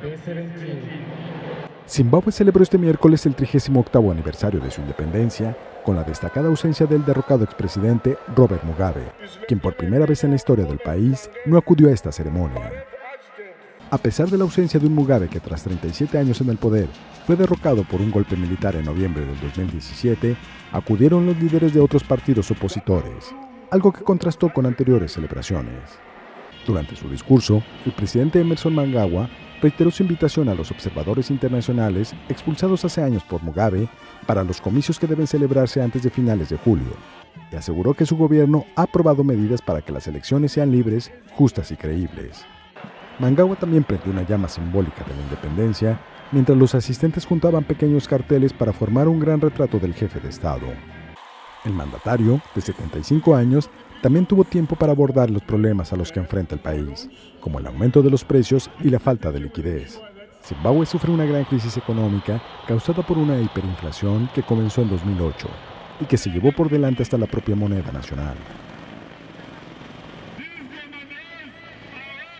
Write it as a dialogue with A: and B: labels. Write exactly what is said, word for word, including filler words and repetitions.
A: Zimbabue celebró este miércoles el trigésimo octavo aniversario de su independencia, con la destacada ausencia del derrocado expresidente Robert Mugabe, quien por primera vez en la historia del país no acudió a esta ceremonia. A pesar de la ausencia de un Mugabe que tras treinta y siete años en el poder fue derrocado por un golpe militar en noviembre del dos mil diecisiete, acudieron los líderes de otros partidos opositores, algo que contrastó con anteriores celebraciones. Durante su discurso, el presidente Emmerson Mnangagwa reiteró su invitación a los observadores internacionales expulsados hace años por Mugabe para los comicios que deben celebrarse antes de finales de julio, y aseguró que su gobierno ha aprobado medidas para que las elecciones sean libres, justas y creíbles. Mnangagwa también prendió una llama simbólica de la independencia, mientras los asistentes juntaban pequeños carteles para formar un gran retrato del jefe de Estado. El mandatario, de setenta y cinco años, también tuvo tiempo para abordar los problemas a los que enfrenta el país, como el aumento de los precios y la falta de liquidez. Zimbabue sufre una gran crisis económica causada por una hiperinflación que comenzó en dos mil ocho y que se llevó por delante hasta la propia moneda nacional.